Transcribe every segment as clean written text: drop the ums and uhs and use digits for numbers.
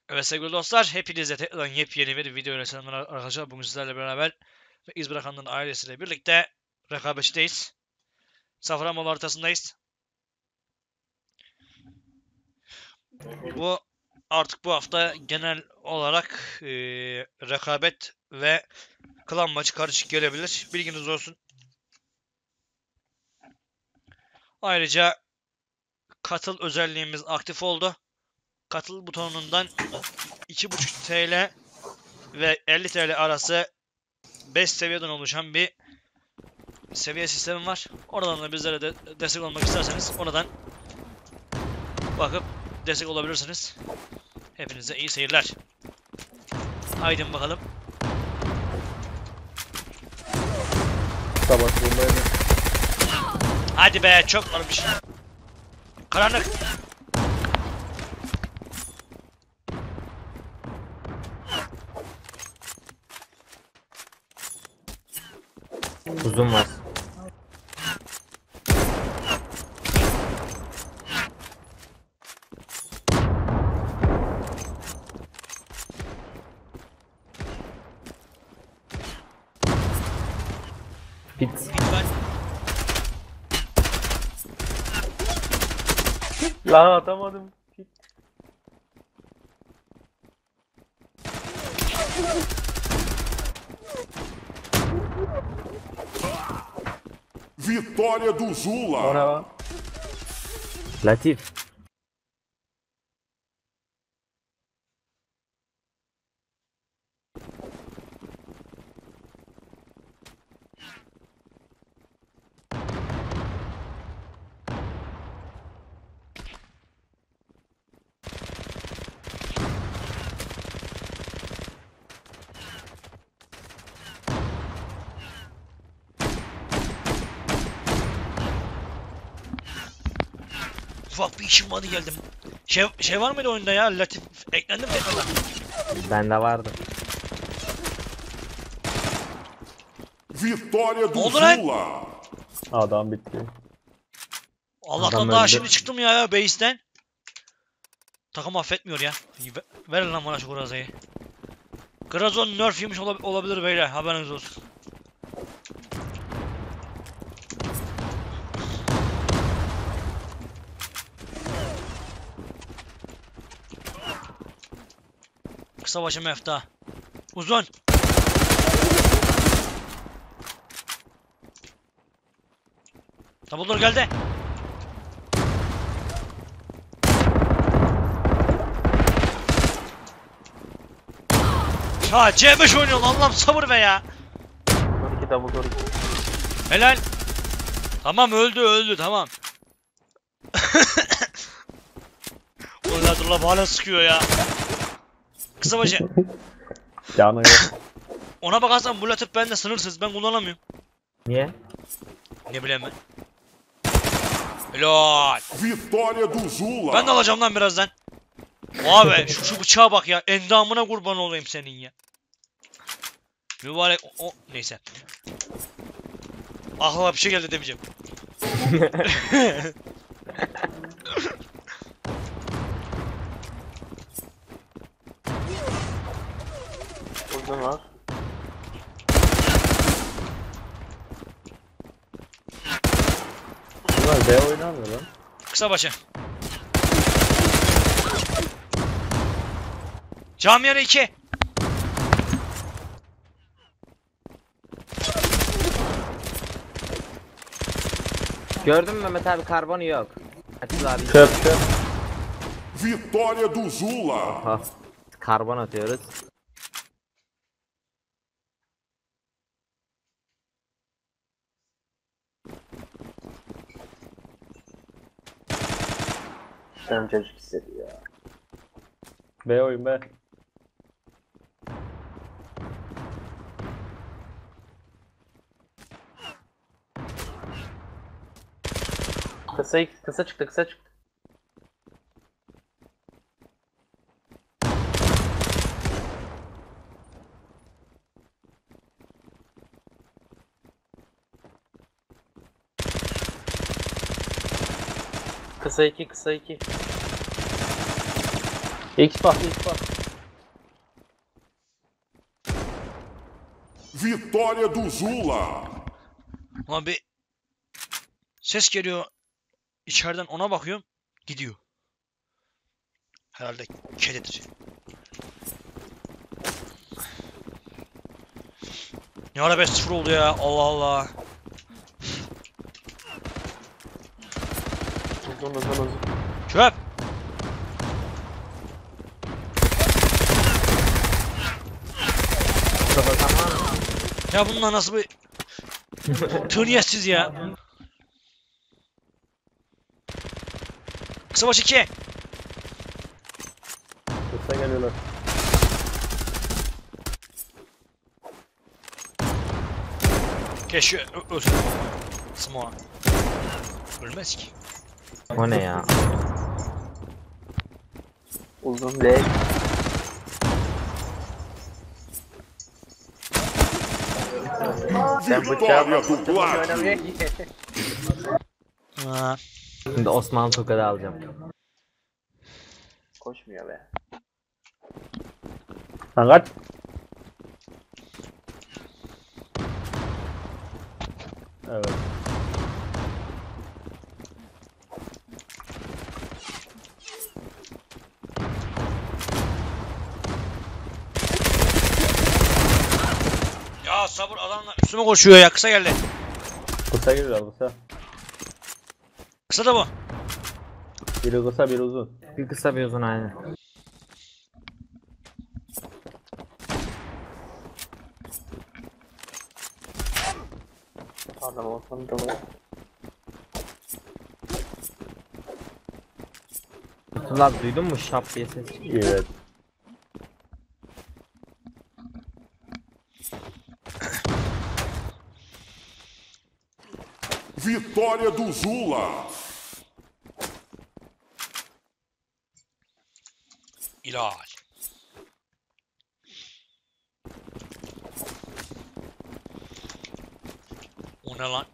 Evet sevgili dostlar, hepinize tekrardan yepyeni bir video ile selamlar arkadaşlar. Bugün sizlerle beraber ve İz Bırakan'ın ailesiyle birlikte rekabetçideyiz. Safranbolu haritasındayız. Bu artık bu hafta genel olarak rekabet ve klan maçı karışık gelebilir. Bilginiz olsun. Ayrıca katıl özelliğimiz aktif oldu. Katıl butonundan 2,5 TL ve 50 TL arası 5 seviyeden oluşan bir seviye sistemi var. Oradan da bizlere de destek olmak isterseniz oradan bakıp destek olabilirsiniz. Hepinize iyi seyirler. Haydi bakalım. Sabah bulmayalım. Hadi be, çok varmış. Karanlık. Uzun var. Pit. Lütfen. La atamadım. Pit. Vitória do O ne Zula. lan? Latif. Ufak bir işim vardı, geldim. Şey var mıydı oyunda ya? Latif eklendi mi tekrardan? Bende vardı. Vitória do Oldu lan. Zula. Adam bitti. Allah'tan Adam daha öldü. şimdi çıktım ya base'ten. Takım affetmiyor ya. Verin lan bana şu Graza'yı. Grazon nerf yemiş olabilir beyler, haberiniz olsun. Kısa başı mefta. Uzun. Tabuldur geldi. Ha, C5 oynuyor, Allah'ım sabır be ya. 12 double door. Helal. Tamam, öldü tamam. Ulan dur la, hala sıkıyor ya. Kısa başı. Canı yok. Ona bakarsan bu latif bende sınırsız, ben kullanamıyorum. Niye? Ne bileyim ben. Helal. Vitória do Zula. Ben de alacağım lan birazdan. Abi şu bıçağa bak ya, endamına kurban olayım senin ya. Mübarek neyse. Aklıma bir şey geldi demeyeceğim. Uzun var. Bunlar B oynamıyor lan. Kısa başı. Camiye 2. Gördün mü Mehmet abi, karbonu yok. Atıl abi. Çöp. Vitória do Zula. Ha. Karbon atıyoruz. Sen çocuk hissediyor ya. B oyun B. Kısa çıktı. Kısa 2. X bak. Vitória do Zula. Ulan bir ses geliyor. İçeriden ona bakıyorum. Gidiyor. Herhalde kedidir. Ne ara 5-0 oldu ya. Allah Allah. Uzun. Çöp. Ya bunlar nasıl bir tırniyetsiz ya. Kısa baş 2. Kısa geliyorlar. Keşke ölsün. Smoa. Ölmez ki. O ne ya? Uzun değil. Sen bıçağı Vitória do Black. oynamıyor ki. Ha. Şimdi Osman Tokadı alacağım. Koşmuyor be. Lan kaç. Evet. Ya sabır adamlar üstüme koşuyor ya. Kısa geldi. Kısa geliyorlar kısa. Kısa da bu. Biri kısa biri uzun. Bir kısa bir uzun aynı. Adam olsan da var. Abdullah duydun mu şap diye ses? Evet. Vitória do Zula. İlal. O ne lan?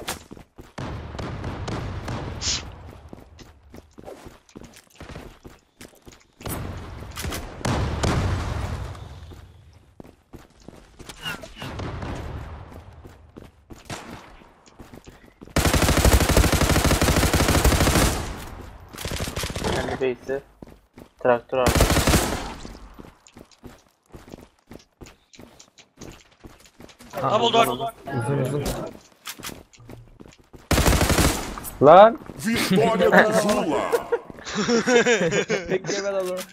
Kendi base'i. Traktör abi. Double door. Uzun. Lan! Vitória do Zula. Tek yemeden onu.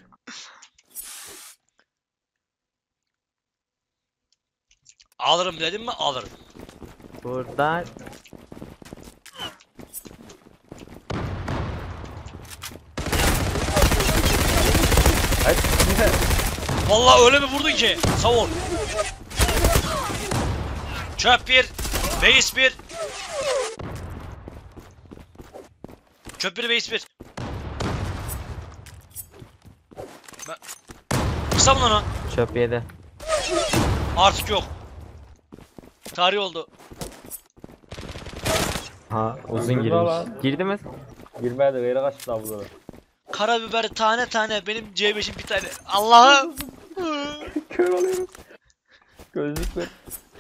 Alırım dedim mi alırım. Burada Vallahi öyle bir vurdun ki. Savun. Çöp 1. Base 1. Çöp 1 base 1. Kısa mı lan o? çöp yedi. Artık yok. Tarih oldu. Ha uzun Girdi girmiş. lan. Girdi mi? Girmeye de gayrı kaçtı abi burada. Karabiber tane tane benim C5'im bir tane. Allah'ım. Kör oluyorum. Gözlük ver.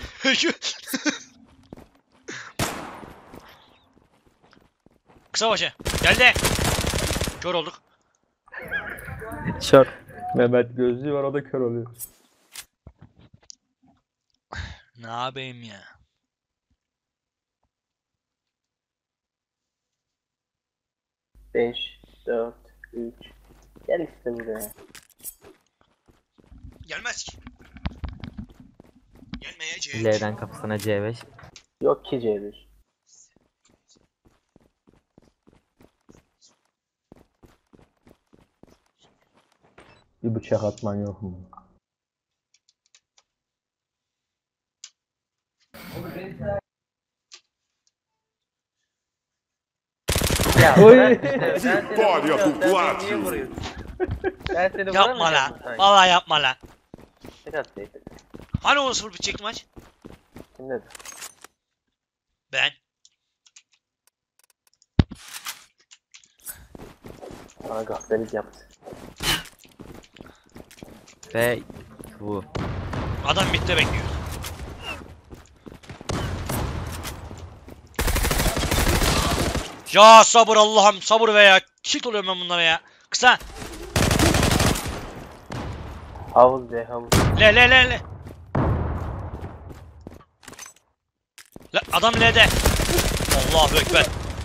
Kısa başa. Geldi. Kör olduk. Şort. Mehmet gözlüğü var o da kör oluyor. Ne yapayım ya? Beş, 4, 3. Gel işte buraya. Gelmez ki. Gelmeyecek. L'den kapısına C5. Yok ki C1. Bir bıçak atman yok mu? Ya Oy! Vitória do Black. Ben seni Yapma lan. Vallahi yapma lan. Biraz neydi? Hani o 0 bitecekti maç? Kim dedi? Ben. Bana gaflelik yaptı. Ve bu. Adam bitti bekliyor. Ya sabır Allah'ım sabır be ya. Tilt oluyorum ben bunlara ya. Kısa. Havuz be havuz. Le. La adam L'de. Allahu ekber.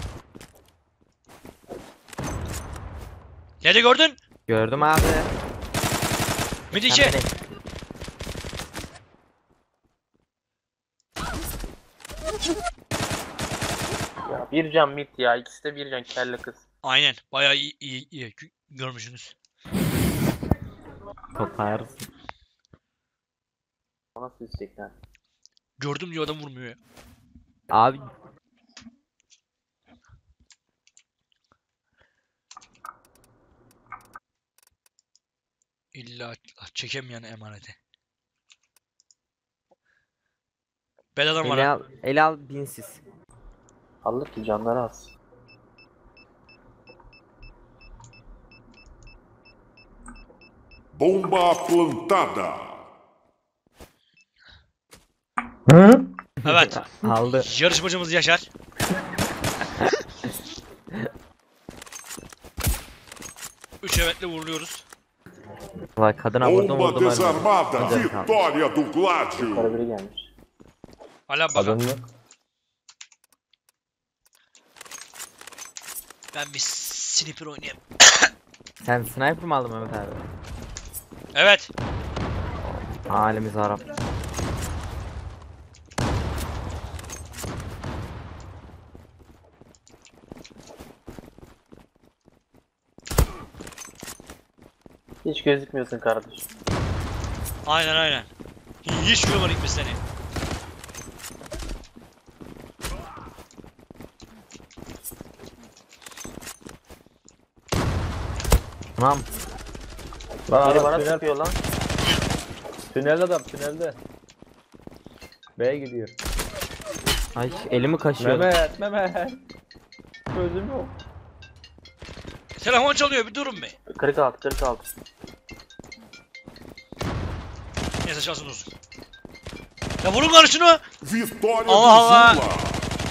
L'de gördün? Gördüm abi. Mid Sen 2. beni- Ya bir can mid ya. İkisi de bir can kelle kız. Aynen. Bayağı iyi görmüşsünüz. Koparsın. O nasıl istek lan? Gördüm diyor adam vurmuyor ya. Abi İlla çekemeyen emaneti. Bel adam var ele ha. al, ele al binsiz. Allah ki canları az. Bomba plantada. Evet. Aldı. Yarışmacımız Yaşar. Üç evetle vuruluyoruz. Vay kadına vurdum Bomba vurdum ölmedi. desarmada. Hadi bakalım. Vitória do Gládio. Para biri gelmiş. Hala bakalım. mı? Ben bir sniper oynayayım. Sen sniper mı aldın Mehmet abi? Evet. Halimiz Arap. Hiç gözükmüyorsun kardeş. Aynen. Hiç görmedik biz seni. Tamam. Lan Biri adam bana tünel, sıkıyor lan. tünelde adam tünelde. B'ye gidiyor. Ay elimi kaşıyor. Mehmet. Gözüm yok. Telefon çalıyor bir durun be. 46. Neyse çalsın olsun. Ya vurun lan şunu. Vitória Allah do Allah. Zula.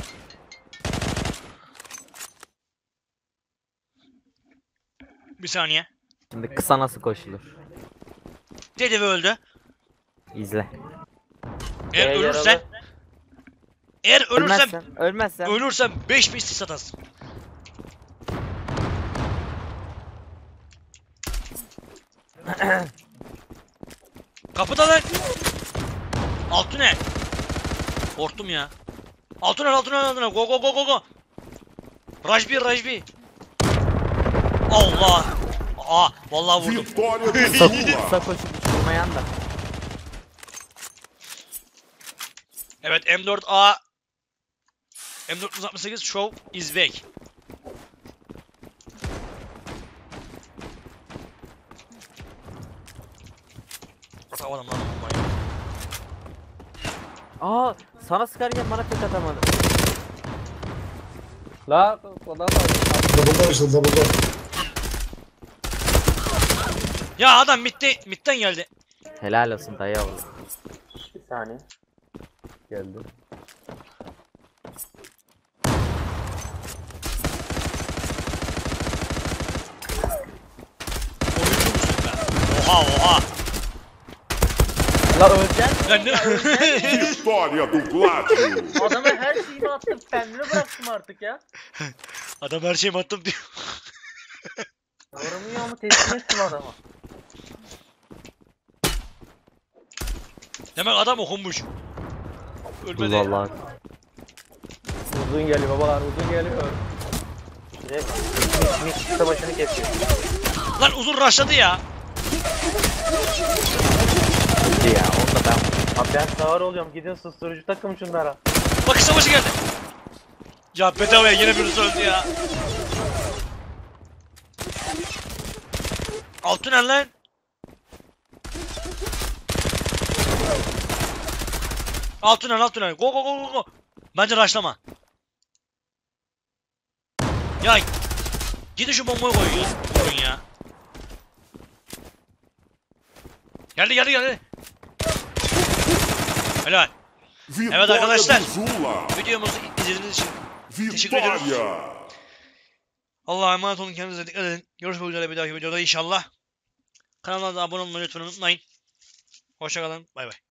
Bir saniye. Şimdi kısa nasıl koşulur? Dedi ve öldü. İzle. Eğer Yaralı. ölürsen. Eğer ölürsem. Ölmezsen. Ölürsem 5000 sis atarsın. Kapıda lan. Altı ne? Korktum ya. Altına. Go. Rajbi. Allah. Aa vallahi vurdum. Vitória do Zula. Kısa koşup uçurmayan da. Evet M4A M468 Show is back. Atamadım lan bombayı. Aa sana sıkarken bana tek atamadı. La adam var. Ya adam midden geldi. Helal olsun dayı oğlu. Bir saniye. Geldi. Oyuncu musun be? Oha. La öleceksin. Lan ne? Vitória do Gládio. Adama her şeyimi attım. Kendini bıraktım artık ya. Adam her şeyimi attım diyor. Vuramıyor ama teslim ettim adama. Demek adam okunmuş. Ölmedi. Vallahi. Uzun geliyor babalar uzun geliyor. Direkt mid kısa başını kesiyor. Lan uzun rushladı ya. Ya onda ben. Abi ben sağır oluyorum. Gidin susturucu takım şunlara. Bak savaşı geldi. Ya bedavaya yine birisi öldü ya. Altın lan. Altın. Go. Bence rushlama. Ya gidin şu bombayı koyun ya. Geldi. Helal. Vitória arkadaşlar. do Zula. Videomuzu izlediğiniz için teşekkür ediyoruz. Vitória. Allah'a emanet olun, kendinize dikkat edin. Görüşmek üzere bir dahaki videoda inşallah. Kanalına da abone olmayı lütfen unutmayın. Hoşçakalın. Bay bay.